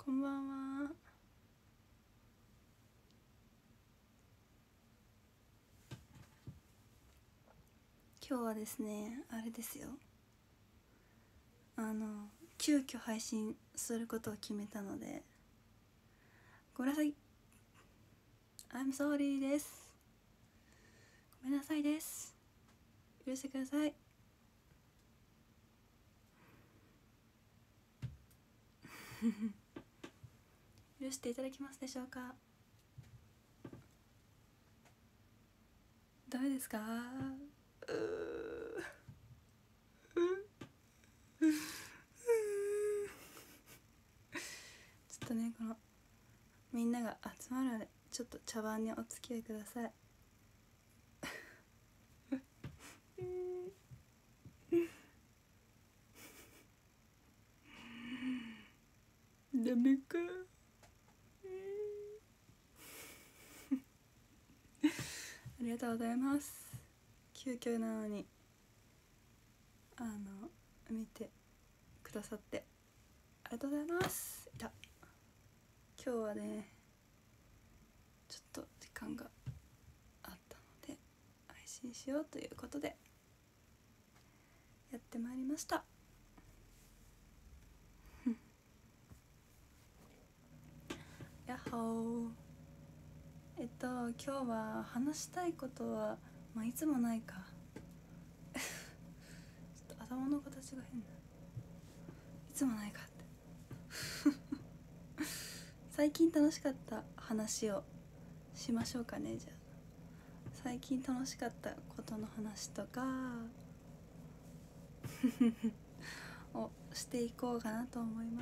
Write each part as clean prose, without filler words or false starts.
こんばんは。今日はですね、あれですよ、急遽配信することを決めたので、ごめんなさい。 I'm sorry です。ごめんなさいです。許してください。許していただけますでしょうか。ダメですか。ちょっとね、このみんなが集まるのでちょっと茶番にお付き合いください。ダメか。ありがとうございます。急遽なのに見てくださってありがとうございます。今日はね、ちょっと時間があったので配信しようということでやってまいりました。やっほー。今日は話したいことは、いつもないか。ちょっと頭の形が変だ。いつもないかって最近楽しかった話をしましょうかね。じゃあ最近楽しかったことの話とかをしていこうかなと思います。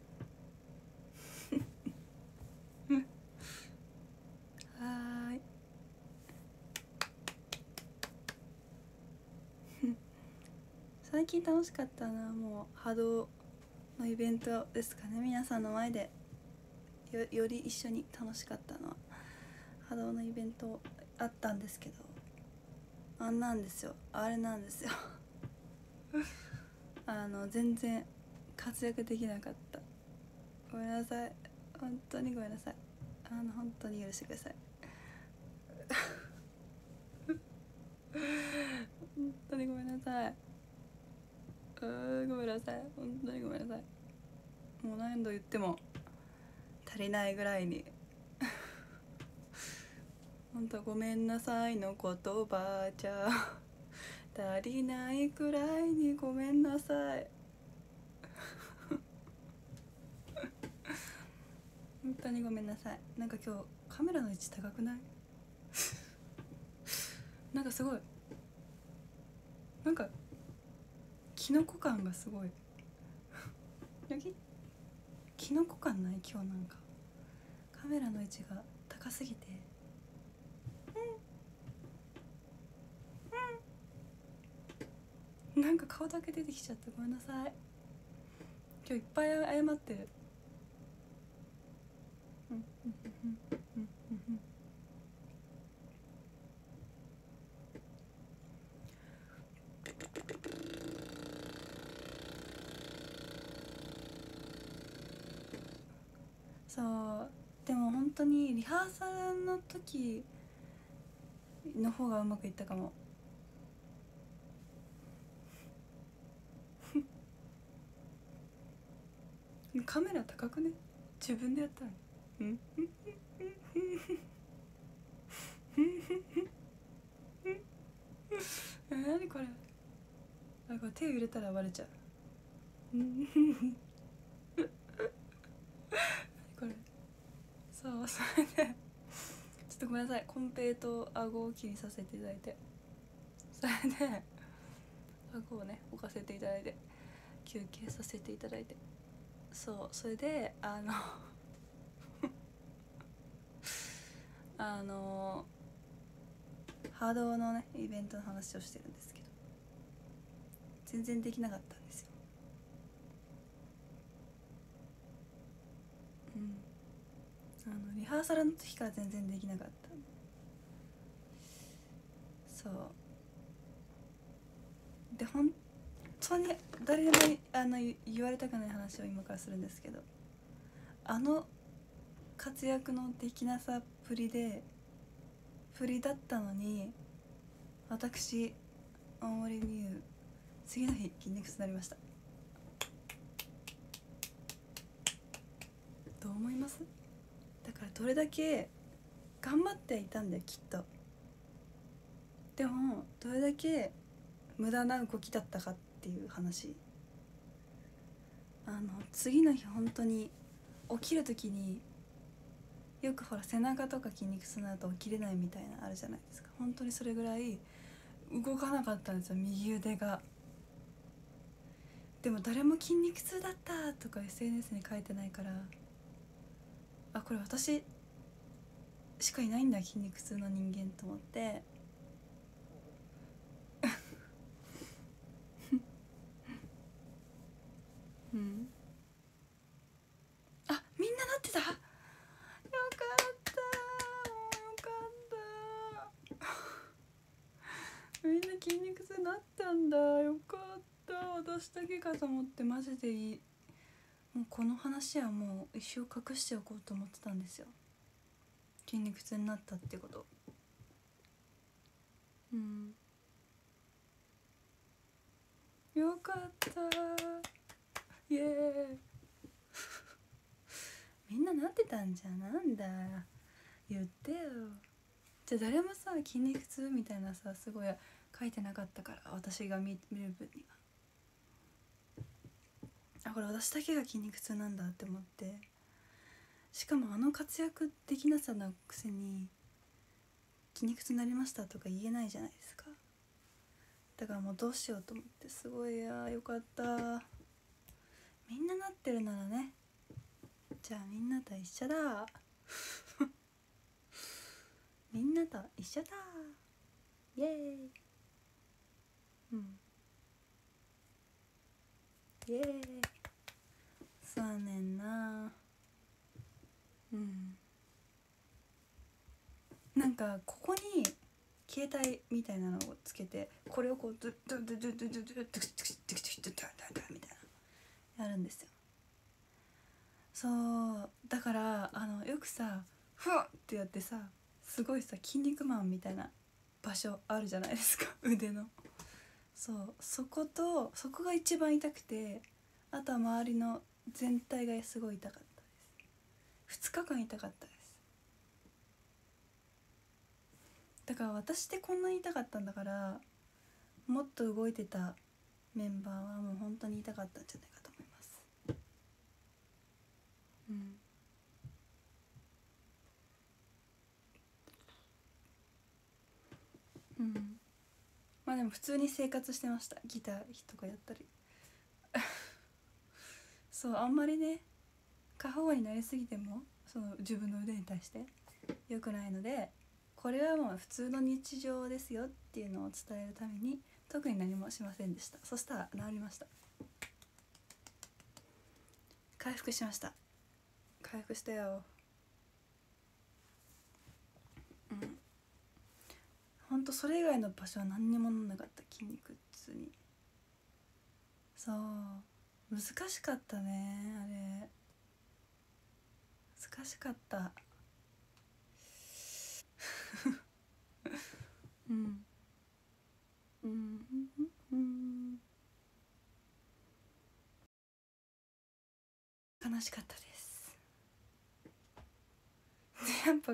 はーい。最近楽しかったのはもう波動のイベントですかね。皆さんの前でより一緒に楽しかったのは波動のイベントあったんですけど、あれなんですよ全然活躍できなかった。ごめんなさい、本当にごめんなさい。本当に許してください。本当にごめんなさい。ごめんなさい、本当にごめんなさい。もう何度言っても足りないぐらいに本当ごめんなさいの言葉じゃ足りないくらいにごめんなさい。本当にごめんなさい。なんか今日カメラの位置高くない？なんかすごい、なんかキノコ感がすごいキノコ感ない？今日なんかカメラの位置が高すぎて、なんか顔だけ出てきちゃってごめんなさい。今日いっぱい謝ってる。そうでも本当にリハーサルの時の方がうまくいったかも。カメラ高くね？自分でやったの？何これ？これ手を入れたらバレちゃう。これそうそれでちょっとごめんなさい、コンペイと顎を切りさせていただいて、それで顎をね置かせていただいて休憩させていただいて、それでハードのねイベントの話をしてるんですけど、全然できなかったんですよ。リハーサルの時から全然できなかった。そうで本当に誰でも言われたくない話を今からするんですけど、 あの活躍のできなさっぷりだったのに、私青森美優次の日筋肉痛になりました。どう思います？だからどれだけ頑張っていたんだよきっと。でもどれだけ無駄な動きだったかっていう話。次の日本当に起きる時によくほら背中とか筋肉痛になると起きれないみたいなあるじゃないですか。本当にそれぐらい動かなかったんですよ、右腕が。でも誰も筋肉痛だったとか SNS に書いてないから、あ、これ私しかいないんだ筋肉痛の人間と思ってうん、あ、みんななってた。よかったよかったみんな筋肉痛になったんだ。よかった。私だけかと思って。マジでいい。もうこの話はもう一生隠しておこうと思ってたんですよ、筋肉痛になったってこと。うん、よかったイエーイみんななってたんじゃ。なんだ言ってよ。じゃあ誰もさ筋肉痛みたいなさすごい書いてなかったから、私が見る分には。あ、これ私だけが筋肉痛なんだって思って。しかもあの活躍できなさのくせに筋肉痛になりましたとか言えないじゃないですか。だからもうどうしようと思って。すごいよかった。みんななってるならね、じゃあみんなと一緒だみんなと一緒だイエーイ。うん、イエーイ。そうねんな。うん、なんかここに携帯みたいなのをつけて、これをこうドゥドゥドゥドゥドゥドゥドゥドゥドゥドゥドゥドゥドゥドゥドゥみたいなやるんですよ。そうだからよくさフッってやってさ、すごいさ筋肉マンみたいな場所あるじゃないですか腕の。そう、そこが一番痛くて、あとは周りの全体がすごい痛かったです。2日間痛かったです。だから私ってこんなに痛かったんだから、もっと動いてたメンバーはもう本当に痛かったんじゃないかと思います。うん、うん、まあでも普通に生活してました。ギターとかやったりそう、あんまりね過保護になりすぎてもその自分の腕に対して良くないので、これはもう普通の日常ですよっていうのを伝えるために特に何もしませんでした。そしたら治りました。回復しました。回復したよ。うん、ほんとそれ以外の場所は何にもなんなかった。筋肉痛に。そう、難しかったねあれ。難しかったうんうんうん悲しかったです。やっぱ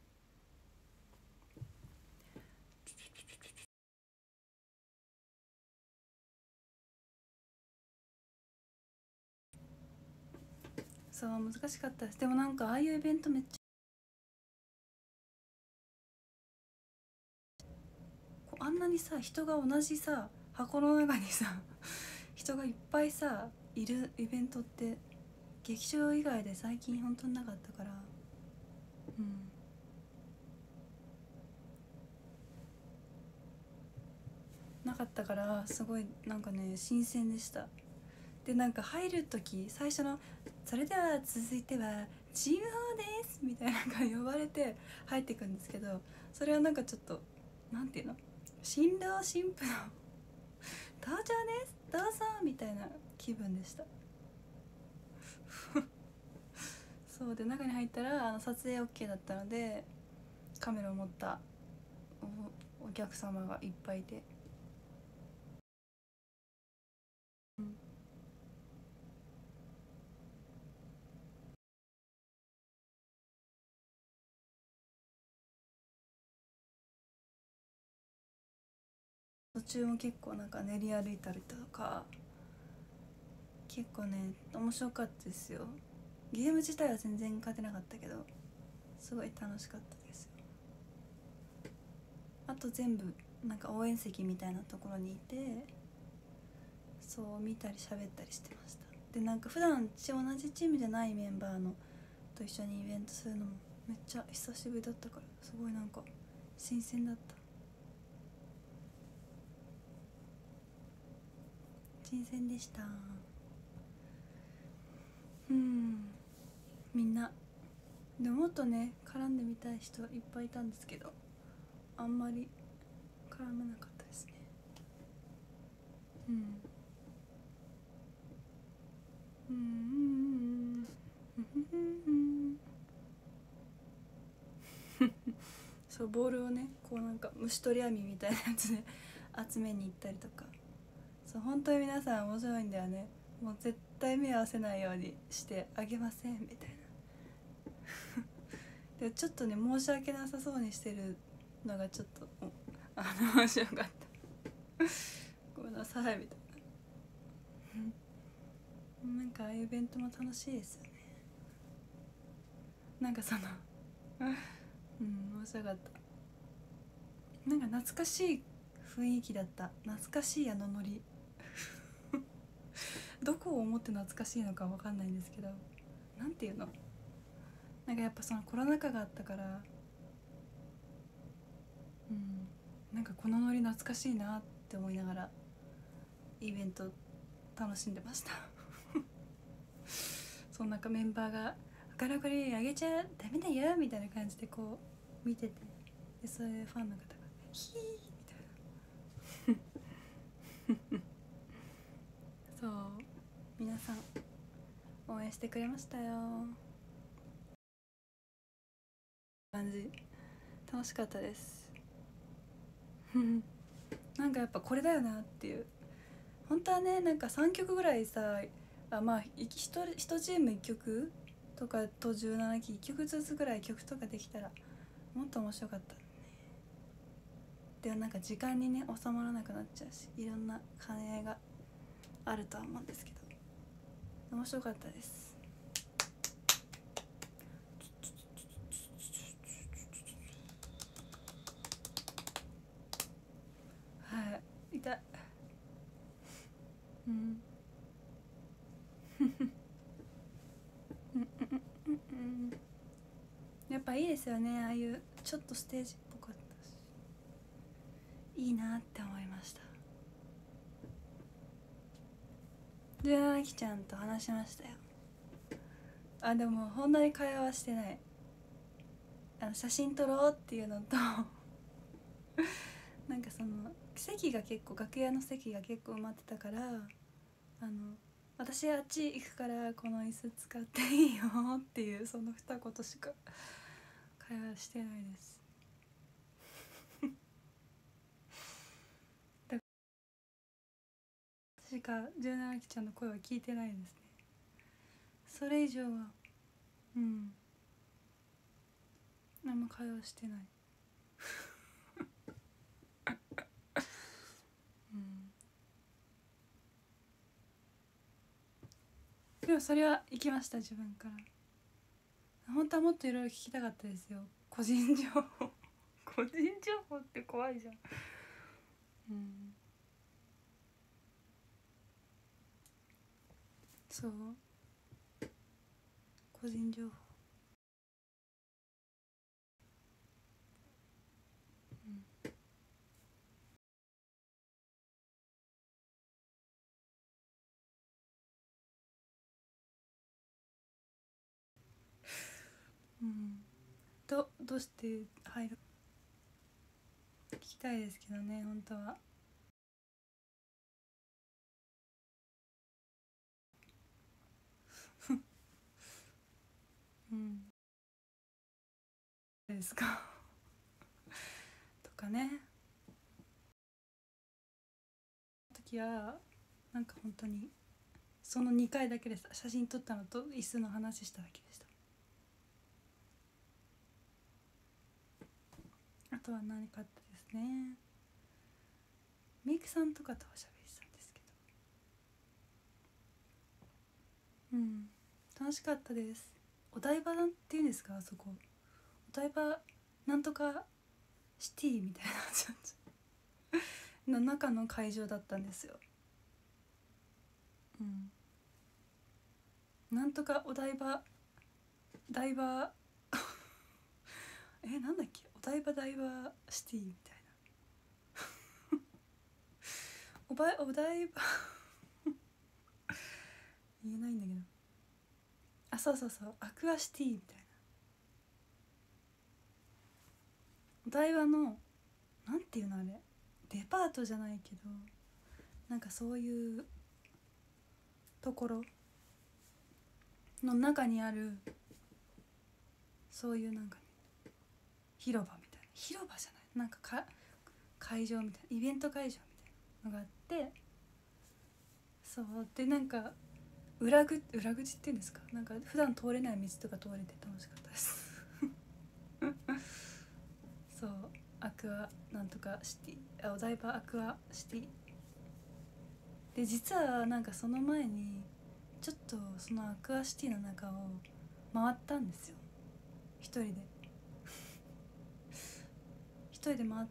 そう難しかったです。でもなんかああいうイベントめっちゃこうあんなにさ人が同じさ箱の中にさ人がいっぱいさいるイベントって劇場以外で最近本当になかったから。うん、なかったからすごいなんかね新鮮でした。でなんか入る時最初の「それでは続いてはチーム4です」みたいなのが呼ばれて入ってくんですけど、それはなんかちょっとなんていうの、新郎新婦の登場ですどうぞみたいな気分でした。 そうで中に入ったら撮影 OK だったのでカメラを持ったお客様がいっぱいいて、途中も結構なんか練り歩いたりとか結構ね面白かったですよ。ゲーム自体は全然勝てなかったけどすごい楽しかったですよ。あと全部なんか応援席みたいなところにいてそう見たり喋ったりしてました。でなんか普段同じチームじゃないメンバーのと一緒にイベントするのもめっちゃ久しぶりだったからすごいなんか新鮮だった。新鮮でした。みんなでももっとね絡んでみたい人いっぱいいたんですけどあんまり絡めなかったですね。そうボールをねこうなんか虫取り網みたいなやつで集めに行ったりとか、そう本当に皆さん面白いんだよね。もう絶対目合わせないようにしてあげませんみたいなでちょっとね申し訳なさそうにしてるのがちょっと面白かったごめんなさいみたいななんかああいうイベントも楽しいですよね。なんかその面白かった。なんか懐かしい雰囲気だった。懐かしいあのノリどこを思って懐かしいのか分かんないんですけど、なんていうの、なんかやっぱそのコロナ禍があったからなんかこのノリ懐かしいなって思いながらイベント楽しんでましたそのなんかメンバーが「明るくあげちゃダメだよ」みたいな感じでこう見てて、でそれでファンの方が「ヒー」みたいなそう皆さん応援してくれましたよ。感じ楽しかったですなんかやっぱこれだよなっていう、本当はねなんか3曲ぐらいさまあ 1チーム1曲とかと17期1曲ずつぐらい曲とかできたらもっと面白かったね。でもなんか時間にね収まらなくなっちゃうしいろんな兼ね合いがあるとは思うんですけど面白かったです。はい痛いやっぱいいですよねああいうちょっとステージっぽかったしいいなって思いました。17期ちゃんと話しましたよ。でもほんなに会話はしてない。写真撮ろうっていうのとなんかその席が結構楽屋の席が結構埋まってたから私あっち行くからこの椅子使っていいよっていうその二言しか会話してないですだから私か17期ちゃんの声は聞いてないですね。それ以上はあんま会話してないでもそれは行きました自分から。本当はもっといろいろ聞きたかったですよ。個人情報個人情報って怖いじゃん。そう個人情報どうして入る聞きたいですけどね本当は。 ですかとかね。時はなんか本当にその2回だけでした。写真撮ったのと椅子の話しただけでした。あとは何かあったですね。メイクさんとかとおしゃべりしたんですけど、楽しかったです。お台場っていうんですか、あそこ。お台場なんとかシティみたいなの中の会場だったんですよ。なんとかお台場台場なんだっけ、お台場ダイバーシティみたいなお台場言えないんだけど、そうアクアシティみたいな、お台場のなんていうのあれ、デパートじゃないけどなんかそういうところの中にある、そういうなんか、ね、広場みたいな、広場じゃない、なんか会場みたいな、イベント会場みたいなのがあって、そうで、なんか裏口っていうんですか、なんか普段通れない道とか通れて楽しかったですそう、アクアなんとかシティ、お台場アクアシティで、実はなんかその前にちょっとそのアクアシティの中を回ったんですよ、一人で回って、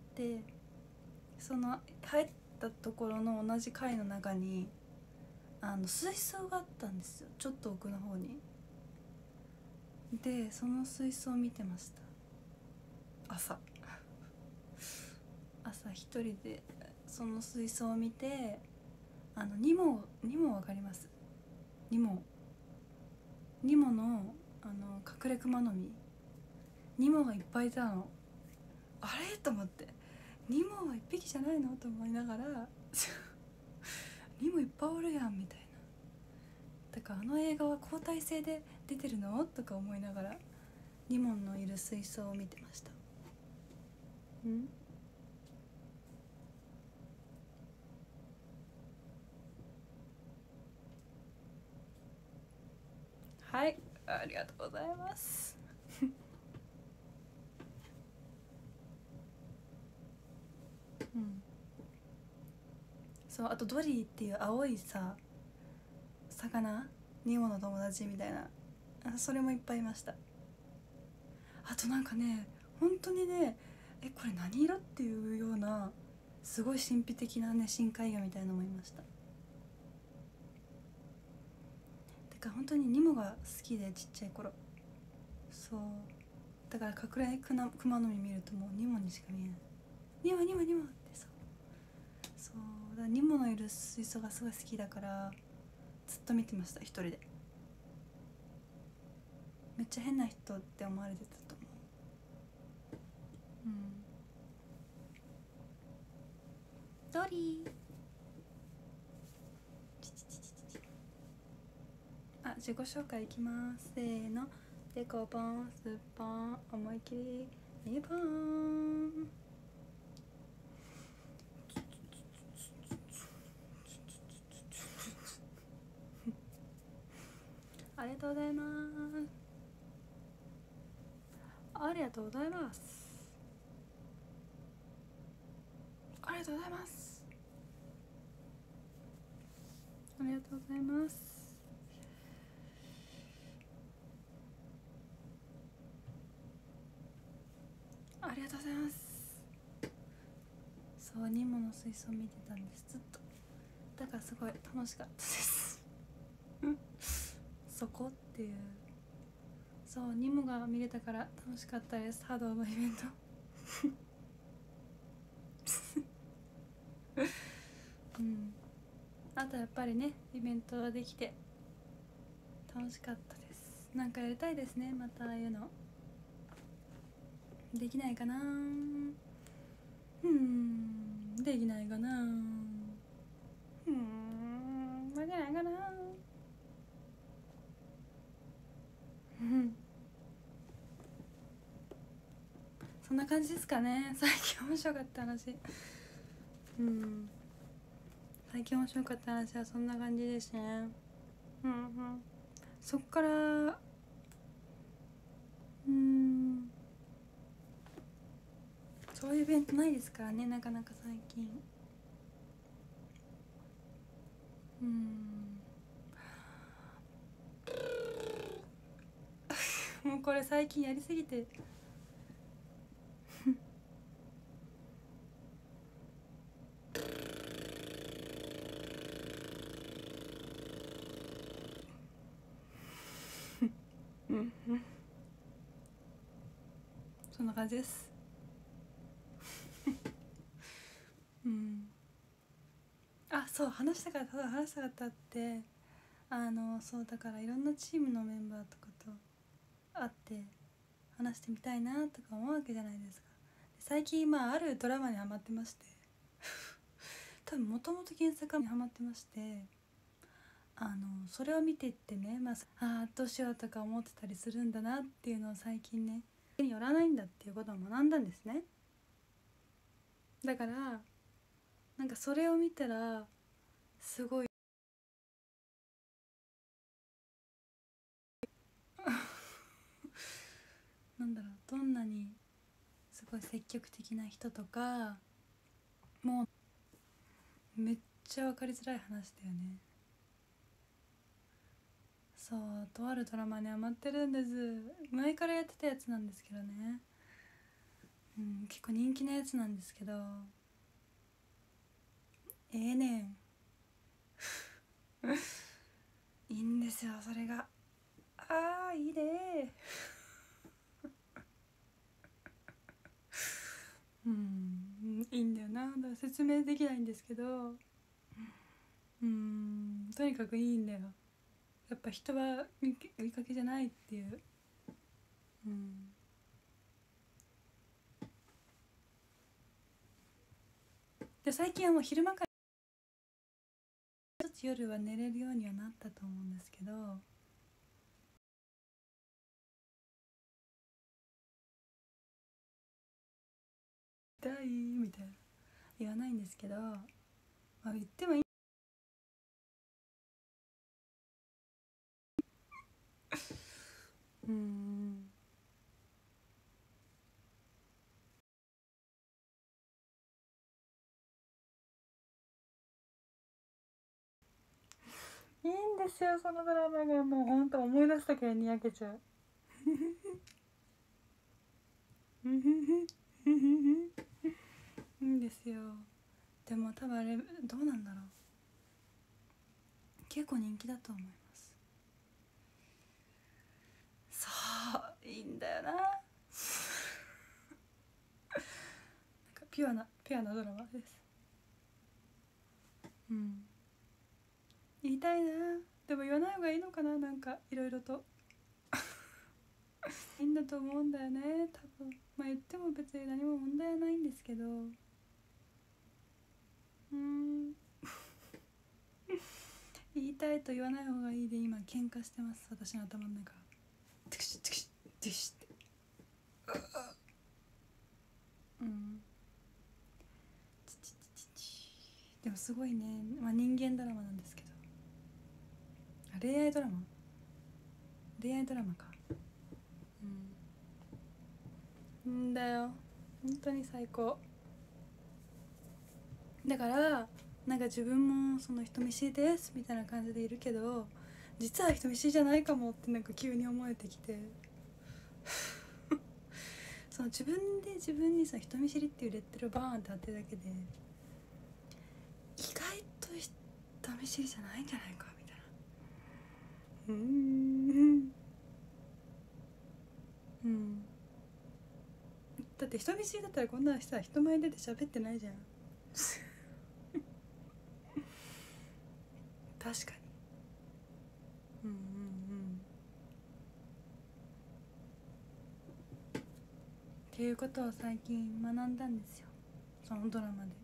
その入ったところの同じ階の中に水槽があったんですよ、ちょっと奥の方に。でその水槽を見てました。朝一人でその水槽を見て、ニモわかります？ニモの隠れ熊の実、ニモがいっぱいいたの。あれと思って、ニモは一匹じゃないのと思いながらニモいっぱいおるやんみたいな。だからあの映画は交代制で出てるのとか思いながらニモンのいる水槽を見てました。はい、ありがとうございますそう、あとドリーっていう青いさ魚、ニモの友達みたいな、それもいっぱいいました。あとなんかね、本当にね、これ何色っていうようなすごい神秘的なね深海魚みたいなのもいました。てか本当にニモが好きで、ちっちゃい頃。そうだから隠れクマノミ見るともうニモにしか見えない。ニモってさ、そうだからニモのいる水槽がすごい好きだからずっと見てました、一人で。めっちゃ変な人って思われてたと思う。ドリー、自己紹介いきます。せーの。でこぼんすっぽん思い切り2本。ありがとうございます。ありがとうございます。ありがとうございます。ありがとうございます。ありがとうございます。そう、ニモの水槽見てたんです、ずっと。だからすごい楽しかったですそこっていう、そうニモが見れたから楽しかったです、波動のイベントあとやっぱりね、イベントができて楽しかったです。なんかやりたいですね、またああいうの。できないかな、できないかな、できないかなそんな感じですかね。最近面白かった話、最近面白かった話はそんな感じですね。そっからそういうイベントないですからね、なかなか最近。もうこれ最近やりすぎてそんな感じですあ、そう話したかったってそうだからいろんなチームのメンバーとかと会って話してみたいなとか思うわけじゃないですか。最近あるドラマにハマってまして多分もともと原作にハマってまして、それを見てってね、どうしようとか思ってたりするんだなっていうのを最近ね、手によらないんだっていうことを学んだんですね。だからなんかそれを見たらすごいなんだろう、どんなにすごい積極的な人とかもうめっちゃ分かりづらい話だよね。そう、とあるドラマにハマってるんです。前からやってたやつなんですけどね、結構人気なやつなんですけど、ねんいいんですよそれが。いいねいいんだよな。だから説明できないんですけど、とにかくいいんだよ。やっぱ人は見かけじゃないっていう。で最近はもう昼間からちょっと夜は寝れるようにはなったと思うんですけど、痛いみたいな言わないんですけど、言ってもいい。いいんですよそのドラマが。もうほんと思い出すだけでにやけちゃういいんですよ。でも多分あれどうなんだろう、結構人気だと思います。そういいんだよな、なんかピュアなドラマです。言いたいな。でも言わない方がいいのかな、なんかいろいろといいんだと思うんだよね多分。言っても別に何も問題はないんですけど、言いたいと言わない方がいいで今喧嘩してます、私の頭の中。テクシテクシテクシって。でもすごいね、人間ドラマなんですけど、恋愛ドラマか。んだよ本当に最高だから、なんか自分もその人見知りですみたいな感じでいるけど、実は人見知りじゃないかもってなんか急に思えてきてその自分で自分にさ人見知りっていうレッテルをバーンって当てるだけで、意外と人見知りじゃないんじゃないかみたいな。だって人見知りだったらこんな人は人前に出て喋ってないじゃん確かに。っていうことを最近学んだんですよ、そのドラマで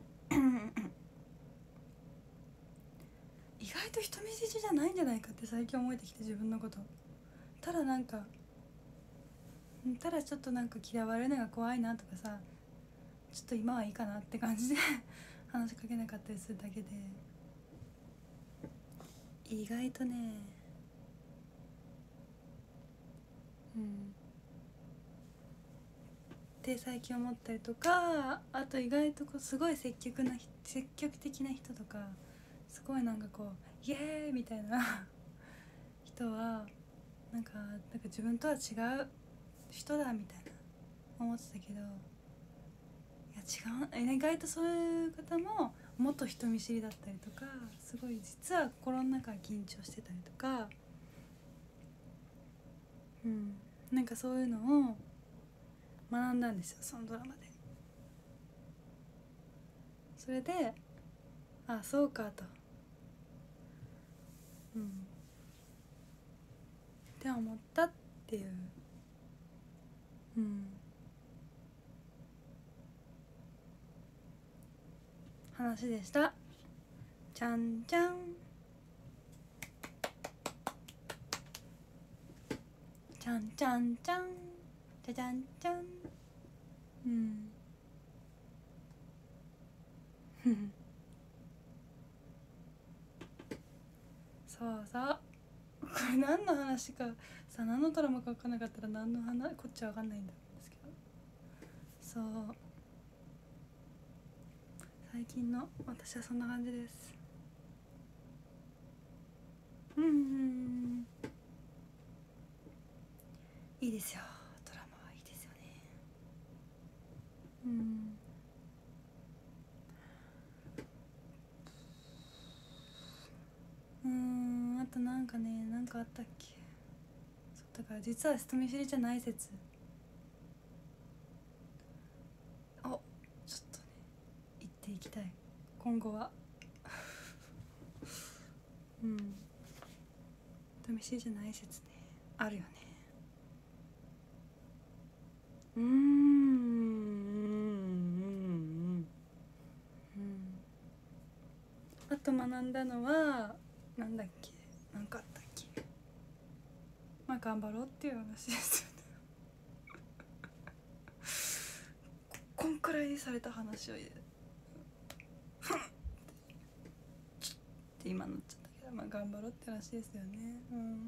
意外と人見知りじゃないんじゃないかって最近思えてきて、自分のこと。ただなんかただちょっとなんか嫌われるのが怖いなとかさ、ちょっと今はいいかなって感じで話しかけなかったりするだけで、意外とね、って最近思ったりとか、あと意外とこうすごい積極的な人とか、すごいなんかこうイエーイみたいな人はなんか自分とは違う人だみたいな思ってたけど、いや違う、意外とそういう方ももっと人見知りだったりとか、すごい実は心の中が緊張してたりとか、なんかそういうのを学んだんですよ、そのドラマで。それで、あ、そうかと、って思ったっていう、話でした。じゃんじゃんじゃんじゃんじゃんじゃじゃんじゃん。そうそう、これ何の話かさ、何のドラマか分かんなかったら何の話こっちは分かんないんですけど、そう、最近の私はそんな感じです。いいですよ、ドラマはいいですよね。あとなんかね、なんかあったっけ。そうだから実は人見知りじゃない説、ちょっとね言っていきたい、今後は。人見知りじゃない説ね、あるよね。あと学んだのはなんだっけ、なんかあったっけ、まあ頑張ろうっていう話ですよね。こんくらいされた話をって今なっちゃったけど、まあ頑張ろうって話ですよね。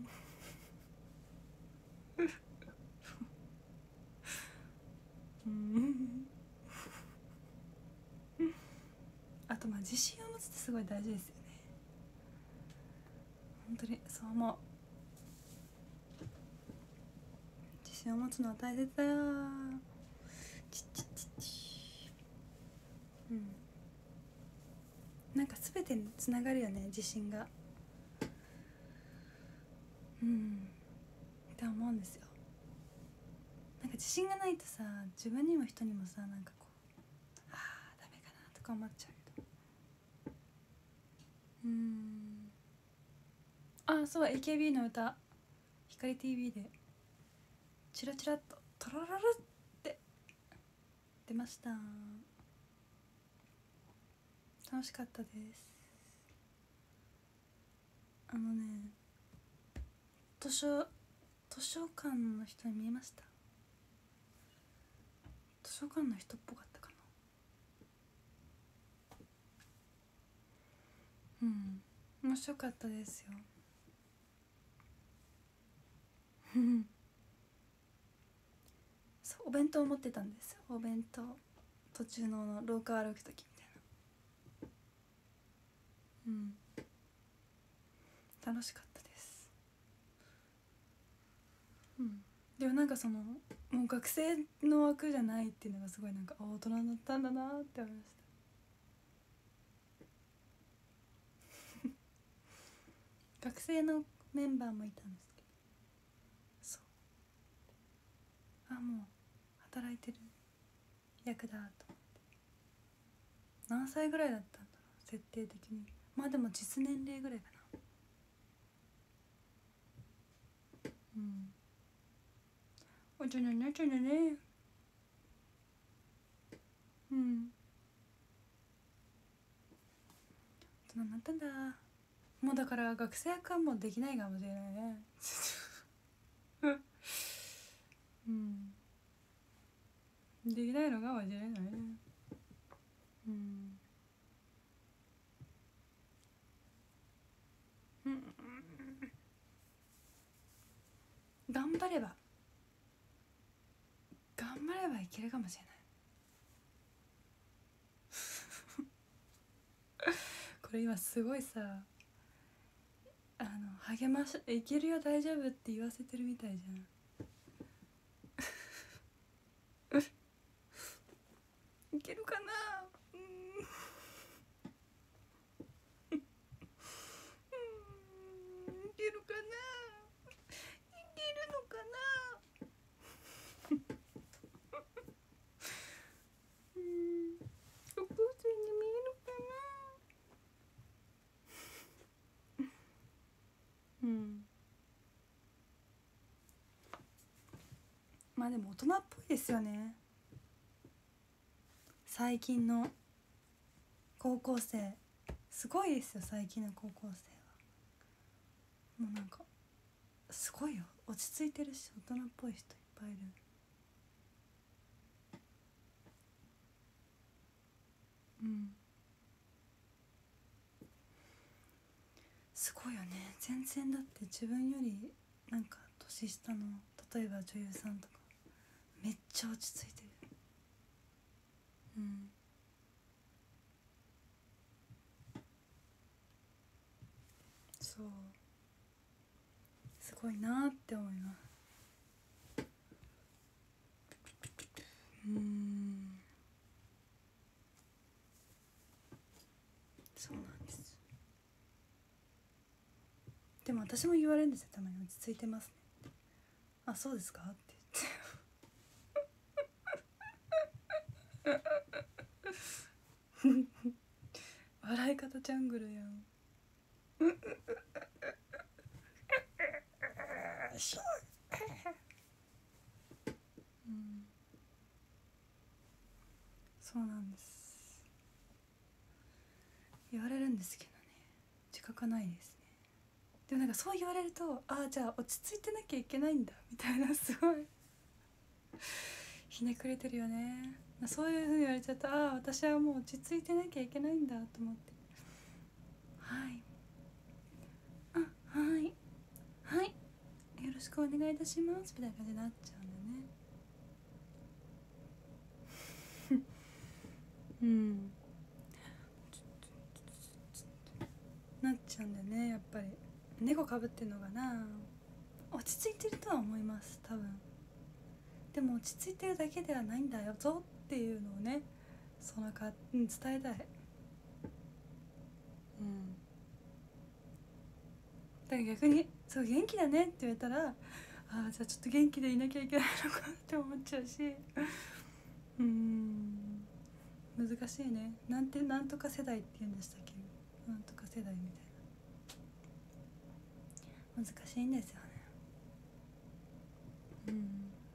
あとまあ自信を持つってすごい大事ですよね、本当にそう思う。自信を持つのは大切だよ。なんか全てにつながるよね、自信が。って思うんですよ。なんか自信がないとさ、自分にも人にもさ、なんかこう、あーダメかなとか思っちゃうけど、そう、 AKB の歌、光 TV でチラチラっとトロロロって出ました。楽しかったです。あのね、図書館の人に見えました。図書館の人っぽかったかな。面白かったですよ。そう、お弁当持ってたんですよ、お弁当。途中の廊下歩く時みたいな。楽しかったです。でもなんかその、もう学生の枠じゃないっていうのがすごいなんか大人だったんだなって思いました。学生のメンバーもいたんですけど、そう、もう働いてる役だと思って。何歳ぐらいだったんだろう、設定的に。まあでも実年齢ぐらいかな。おちょねねちょねね。大人になったんだ。もうだから学生役はもうできないかもしれないね。 うん、できないのが間違いないね。うん、うん、頑張ればいけるかもしれない。これ今すごいさ、励まし、いけるよ大丈夫って言わせてるみたいじゃん。いけるかな。うん、いけるかな。いけるのかな。うん、お父さんに見えるかな。うん、まあでも大人っぽいですよね、最近の高校生。すごいですよ最近の高校生は。もうなんかすごいよ、落ち着いてるし大人っぽい人いっぱいいる。うん、すごいよね。全然だって自分よりなんか年下の、例えば女優さんとかめっちゃ落ち着いてる。うん、そう、すごいなって思います。うん、そうなんです。でも私も言われるんですよ、たまに。落ち着いてますね。あ、そうですかって言って笑い方ジャングルやん。うん、そうなんです。言われるんですけどね、自覚ないですね。でもなんかそう言われると、ああじゃあ落ち着いてなきゃいけないんだみたいな、すごいひねくれてるよね。そういう風に言われちゃうと、ああ私はもう落ち着いてなきゃいけないんだと思って、はい、あ、はいはい、よろしくお願いいたしますみたいな感じになっちゃうんだよね。うん、なっちゃうんだよね、やっぱり。猫かぶってんのかな。落ち着いてるとは思います多分。でも落ち着いてるだけではないんだよぞっていうのをね、そのか、うん、伝えたい。うん、だから逆にそう元気だねって言われたら、ああじゃあちょっと元気でいなきゃいけないのかって思っちゃうし、難しいね。なんとか世代って言うんでしたっけ。なんとか世代みたいな、難しいんですよね。うん、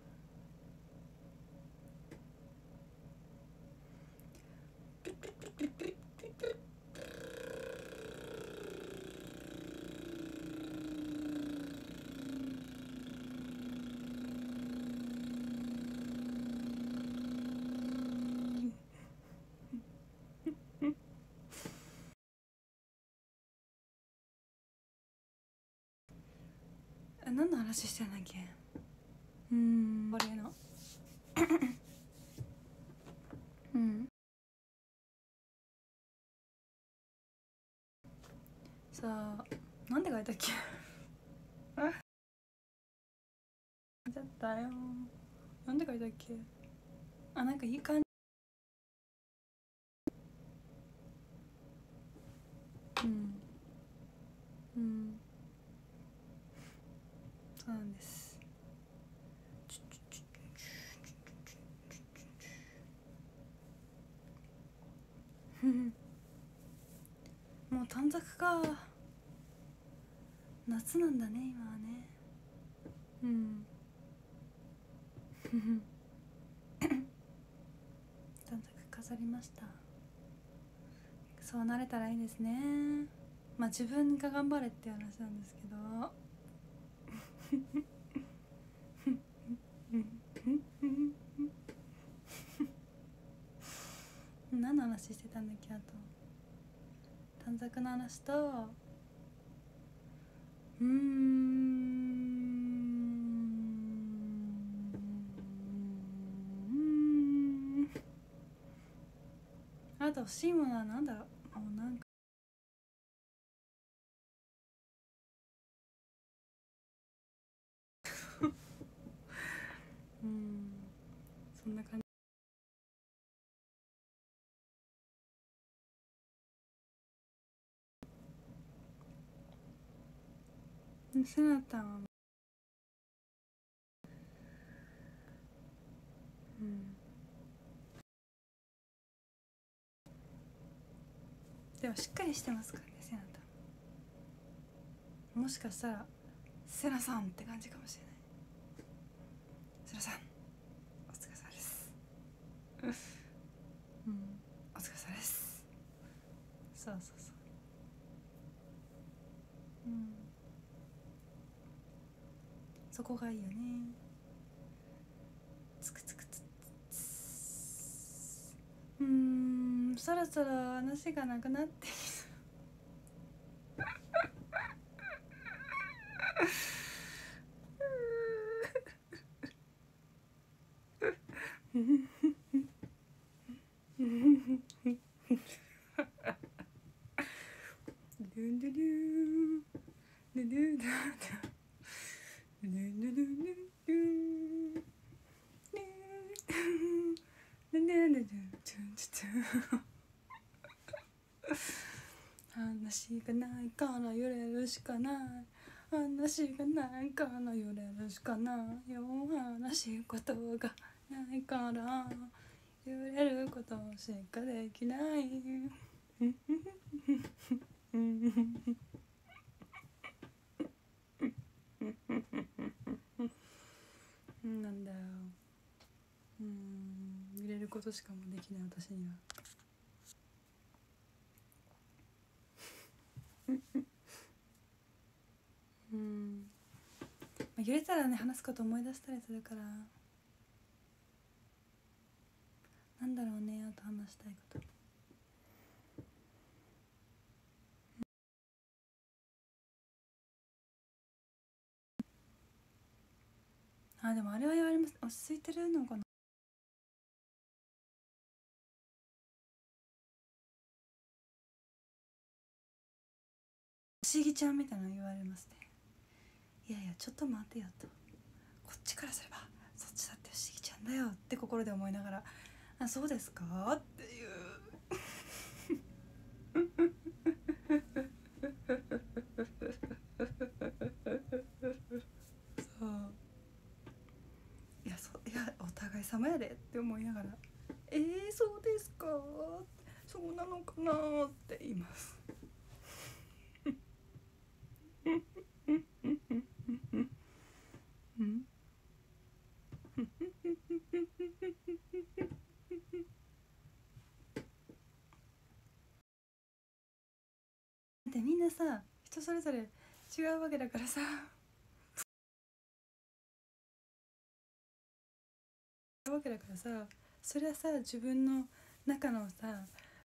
何の話してんだっけ。これのうん、さあなんで書いたっけだったよ。なんで書いたっけ。あ、なんかいい感じ。うん、うん、そうなんです。もう短冊か。夏なんだね今はね。うん、短冊飾りました。そうなれたらいいですね。まあ自分が頑張れっていう話なんですけど。 きあと短冊の話とあと欲しいものは何だろう。もうなんかそんな感じ。せなたんはでもしっかりしてますからね、せなたん。もしかしたらセナさんって感じかもしれない。セナさんお疲れ様です。お疲れ様です。そうそうそう。そこがいいよね。つくつくつそろそろ話がなくなってき話がないから揺れるしかない。話がないから揺れるしかないよ。話すことがないから揺れることしかできない。なんだよ。揺れることしかもできない私には。揺れたらね、話すこと思い出したりするから、なんだろうね、あと話したいこと。でもあれは言われます。落ち着いてるのかな。不思議ちゃんみたいなの言われますね。いやいやちょっと待てよと、こっちからすればそっちだって不思議ちゃんだよって心で思いながら、そうですかっていうそう、いやお互い様やでって思いながら、そうですか、そうなのかなって言いますでみんなさ、人それぞれ違うわけだからさ、わけだからさ、それはさ、自分の中のさ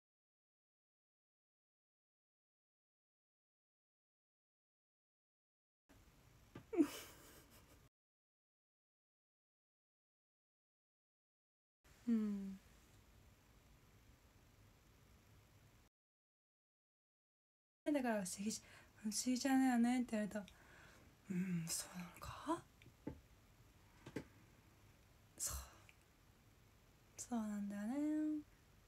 だから不思議ちゃんだよねって言われたら、そうなのか、そうなんだよね。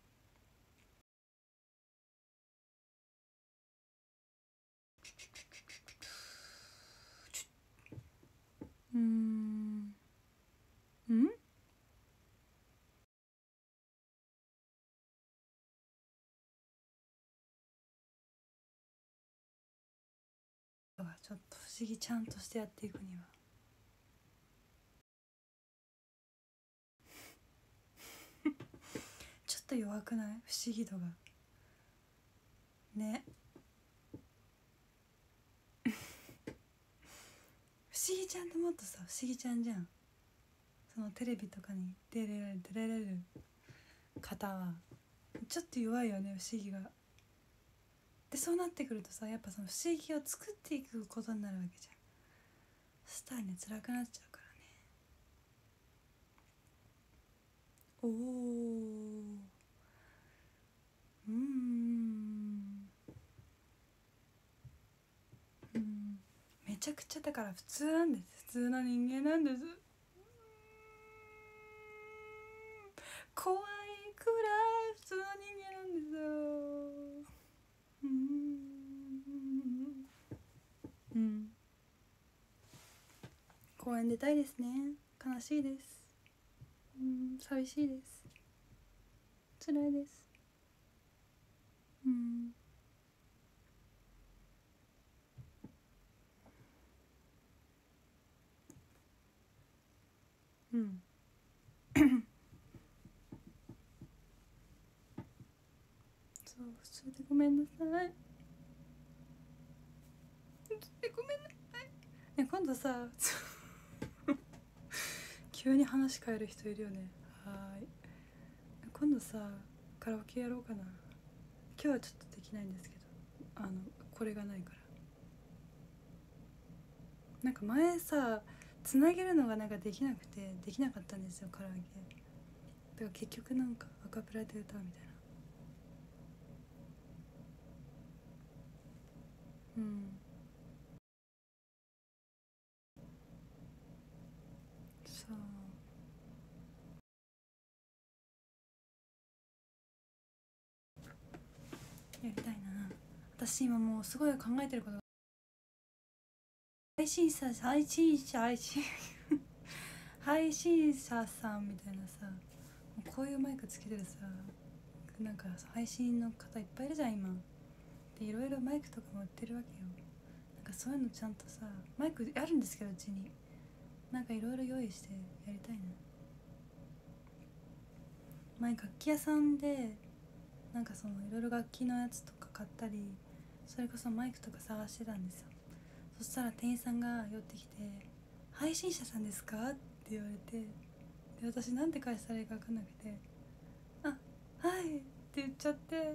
ちょっと不思議ちゃんとしてやっていくにはちょっと弱くない？不思議度がね。不思議ちゃんってもっとさ、不思議ちゃんじゃん。そのテレビとかに出れる方はちょっと弱いよね、不思議が。でそうなってくるとさ、やっぱその不思議を作っていくことになるわけじゃん。そしたらね、辛くなっちゃうからね。おー、めちゃくちゃだから普通なんです。普通の人間なんです。怖いくらい普通の人間なんですよ。公園出たいですね。悲しいです。寂しいです。辛いです。そう普通でごめんなさい。普通でごめんなさい。ね、今度さ急に話変える人いるよね。はーい。今度さカラオケやろうかな。今日はちょっとできないんですけど、これがないから。なんか前さつなげるのがなんかできなくてできなかったんですよ、カラオケ。だから結局なんかアカペラで歌うみたいな。そうやりたいな。私今もうすごい考えてることが、配信者さんみたいなさ、こういうマイクつけてるさ、なんか配信の方いっぱいいるじゃん今で。いろいろマイクとかも売ってるわけよ。なんかそういうのちゃんとさ、マイクあるんですけどうちに、なんかいろいろ用意してやりたいな。前楽器屋さんでなんかそのいろいろ楽器のやつとか買ったり、それこそマイクとか探してたんですよ。そしたら店員さんが寄ってきて「配信者さんですか?」って言われて、で私なんて返したらいいか分かんなくて「あ、はい」って言っちゃって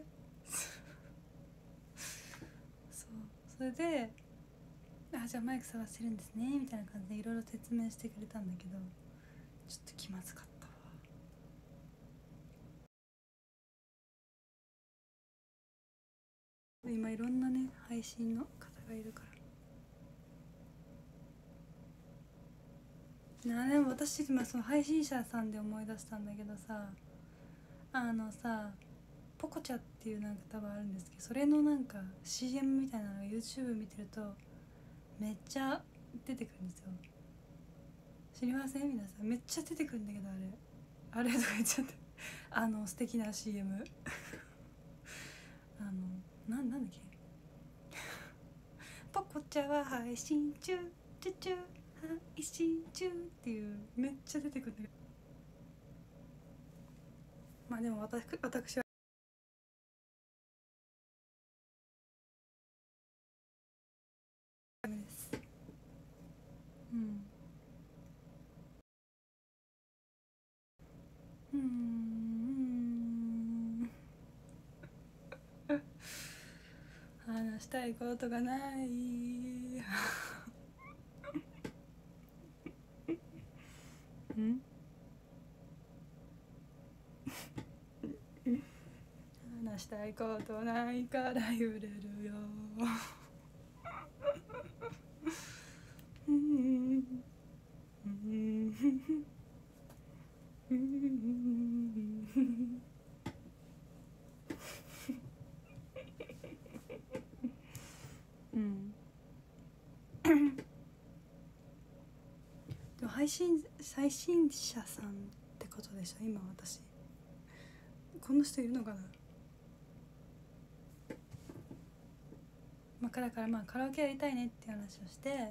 そうそれで「あ、じゃあマイク探してるんですね」みたいな感じでいろいろ説明してくれたんだけど、ちょっと気まずかったわ。今いろんなね配信の方がいるから。でも私今その配信者さんで思い出したんだけどさ、さポコチャっていうなんか多分あるんですけど、それのなんか CM みたいなのを YouTube 見てるとめっちゃ出てくるんですよ。知りません皆さん？めっちゃ出てくるんだけど、あれとか言っちゃって素敵な CM なんだっけ、ポコチャは配信中チュチュ配信中っていう、めっちゃ出てくるんだけど、まあでも私はダメです。話したいことがない話したいことないから揺れるよでも配信者さんってことでしょ今私。こんな人いるのかな。だからまあカラオケやりたいねっていう話をして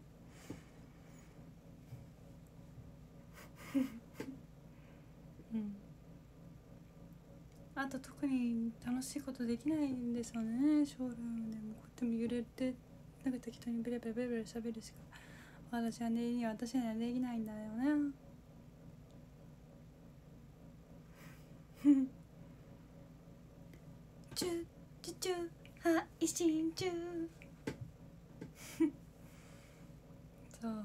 あと特に楽しいことできないんですよね。ショールームでもこうやっても揺れてなんか適当にベラベラベラベラ喋るしか私にはできないんだよねチュチュチュ配信中そう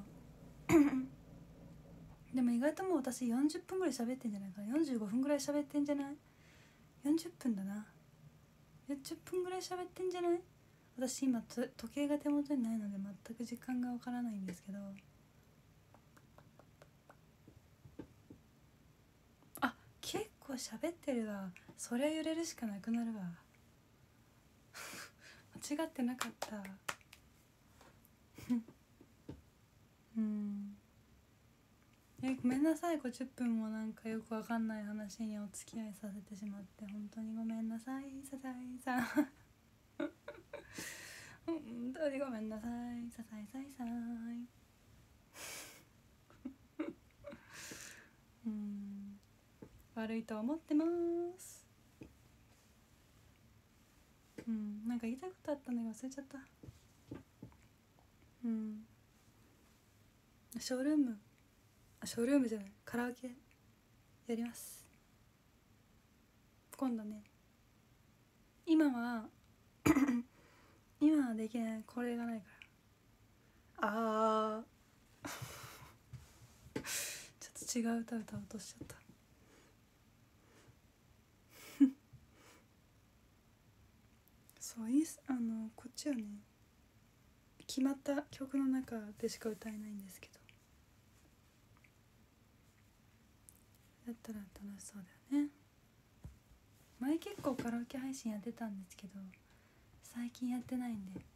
でも意外ともう私40分ぐらい喋ってんじゃないかな。45分ぐらい喋ってんじゃない。40分だな。40分ぐらい喋ってんじゃない。私今時計が手元にないので全く時間がわからないんですけど、あ、結構喋ってるわ。そりゃ揺れるしかなくなるわ間違ってなかったごめんなさい。50分もなんかよくわかんない話にお付き合いさせてしまって本当にごめんなさいサザエさん本当にごめんなさいサザエさん悪いと思ってます。なんか言いたいことあったんだけど忘れちゃった。ショールームじゃない、カラオケやります。今度ね。今は今はできない。これがないから。ちょっと違う歌歌おうとしちゃったそうこっちはね決まった曲の中でしか歌えないんですけど、だったら楽しそうだよね。前結構カラオケ配信やってたんですけど最近やってないんで。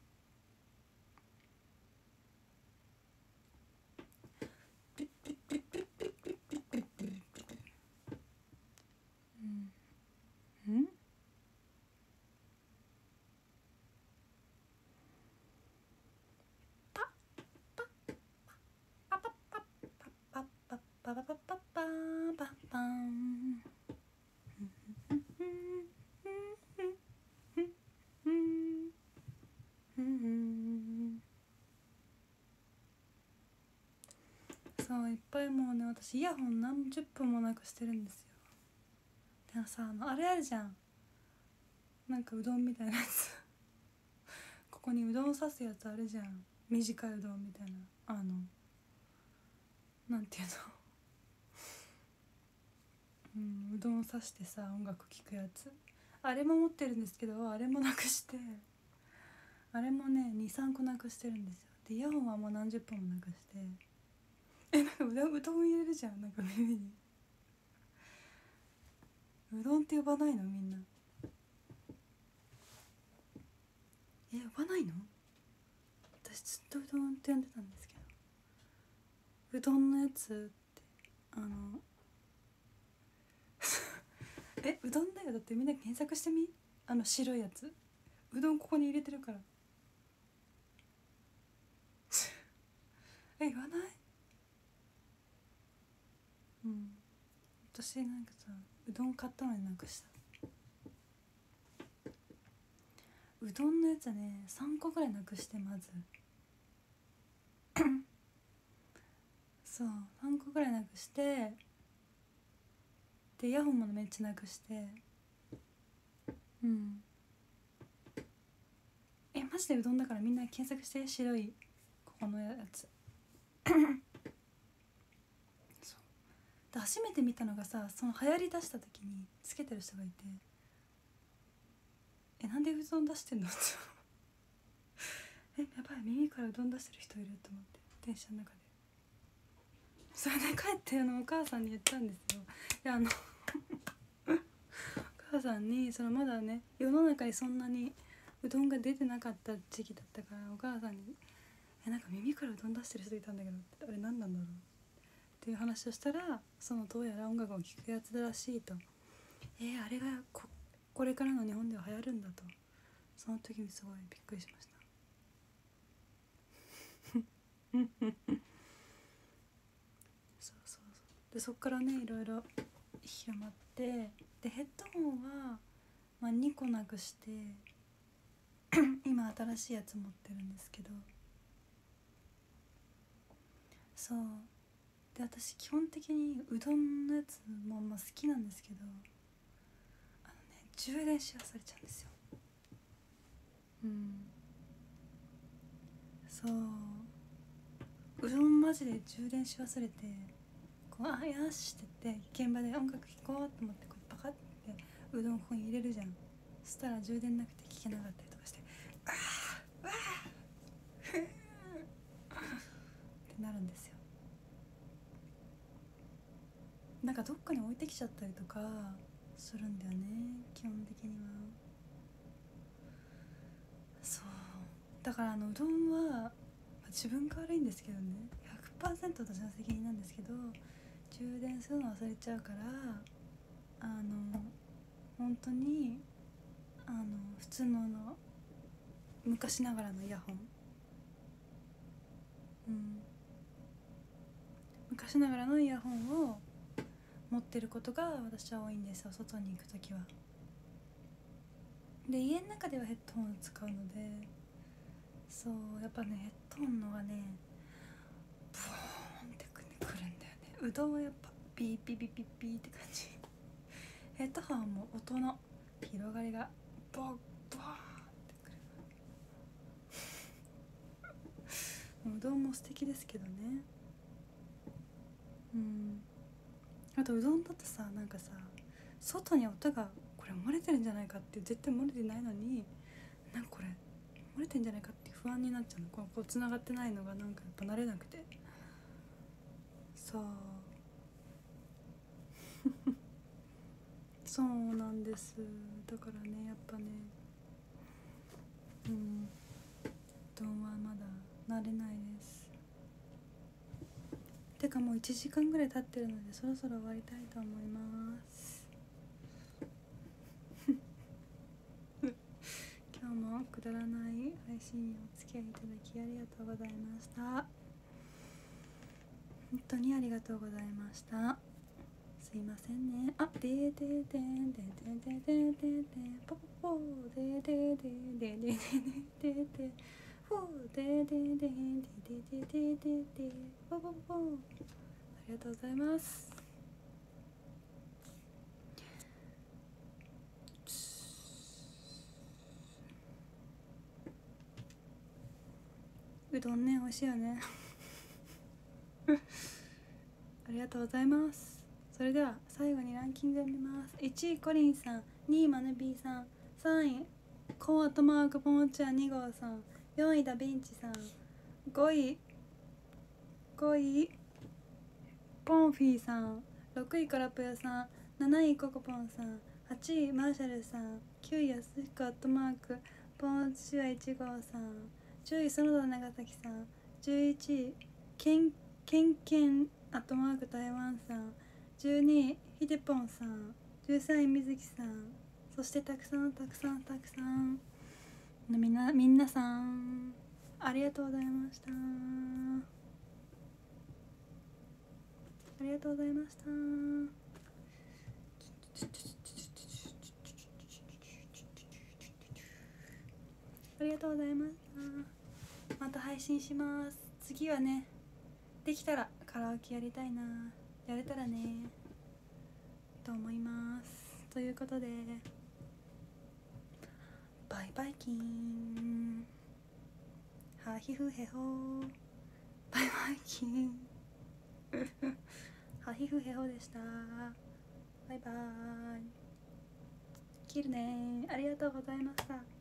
パパパパパーパパンそういっぱいもうね、私イヤホン何十分もなくしてるんですよ。でもさ、あれあるじゃん、なんかうどんみたいなやつここにうどん刺すやつあるじゃん、短いうどんみたいな、なんていうのうどん刺してさ音楽聴くやつ、あれも持ってるんですけど、あれもなくして、あれもね 2,3 個なくしてるんですよ。でイヤホンはもう何十本もなくして、なんかうどん入れるじゃん、なんか耳に。うどんって呼ばないのみんな。呼ばないの？私ずっとうどんって呼んでたんですけど、うどんのやつってうどんだよ。だってみんな検索してみ、白いやつ、うどんここに入れてるから言わない？私なんかさ、うどん買ったのになくした。うどんのやつね3個ぐらいなくして、まずそう3個ぐらいなくして、でイヤホンもめっちゃなくして、マジでうどんだからみんな検索して、白いここのやつそうで初めて見たのがさ、その流行り出した時につけてる人がいて、なんでうどん出してんのってやばい、耳からうどん出してる人いると思って、電車の中で。それで帰ってお母さんに言ったんですよ。でお母さんにまだね世の中にそんなにうどんが出てなかった時期だったから、お母さんになんか耳からうどん出してる人いたんだけど、あれ何なんだろうっていう話をしたら、どうやら音楽を聴くやつらしいと。あれがこれからの日本では流行るんだと、その時にすごいびっくりしましたそうでそっからねいろいろ広まって、でヘッドホンは、2個なくして今新しいやつ持ってるんですけど、そうで私基本的にうどんのやつも好きなんですけど、 充電し忘れちゃうんですよ。そううどんマジで充電し忘れて、こうあやしって言って現場で音楽聴こうと思ってこうパカッてうどんここに入れるじゃん。そしたら充電なくて聴けなかったりとかして、ってなるんですよ。なんかどっかに置いてきちゃったりとかするんだよね、基本的には。そうだからうどんは自分が悪いんですけどね、 100% 私の責任なんですけど、充電するの忘れちゃうから、本当に普通の昔ながらのイヤホン、昔ながらのイヤホンを持ってることが私は多いんですよ、外に行くときは。で家の中ではヘッドホンを使うので、そうやっぱねヘッドホンのがねブーンってくるんだよね。うどんはやっぱビーピピピピって感じ。ヘッドホンはもう音の広がりがボーボーってくる。うどんも素敵ですけどね。あとうどんだとさ、なんかさ外に音がこれ漏れてるんじゃないかって、絶対漏れてないのになんかこれ漏れてんじゃないかって不安になっちゃうの。こう繋がってないのがなんかやっぱ慣れなくて、そうそうなんです。だからねやっぱねうどんはまだ慣れないです。てかもう1時間ぐらい経ってるのでそろそろ終わりたいと思います。今日もくだらない配信にお付き合いいただきありがとうございました。本当にありがとうございました。すいませんね。あ、でーでーでーでーでーでーでーでーポポポーでーでーでーでーでーでーでーでーフーでーでーでーでーでーでーでーでーでーポポポー。ありがとうございます。うどんね美味しいよね。ありがとうございます。それでは最後にランキングを見ます。1位コリンさん、2位マネビーさん、3位コーアトマークポンチャ2号さん、4位ダヴィンチさん、5位ポンフィーさん、6位カラプヨさん、7位ココポンさん、8位マーシャルさん、9位やすひこアットマークポンチュア1号さん、10位園田長崎さん、11位ケンアットマーク台湾さん、12位ヒデポンさん、13位水木さん、そしてたくさん皆さんありがとうございました。ありがとうございました。ありがとうございました。また配信します。次はね、できたらカラオケやりたいな、やれたらねと思います。ということでバイバイキン、ハヒフヘホー、バイバイキンハヒフヘホでした。バイバイ、切るね。ありがとうございました。